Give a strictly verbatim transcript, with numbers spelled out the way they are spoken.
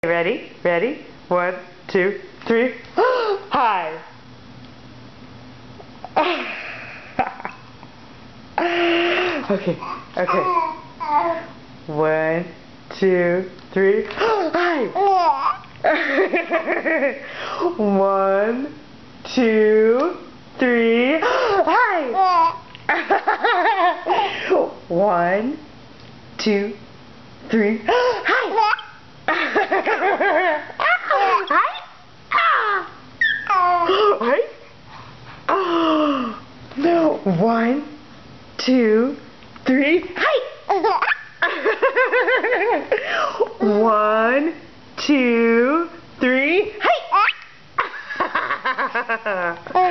Ready? Ready? One, two, three. Hi. Okay, okay. One, two, three. Hi. One, two, three. Hi. One, two, three. Hi. Hi. No. One, two, three. Hi. One, two, three. Hi.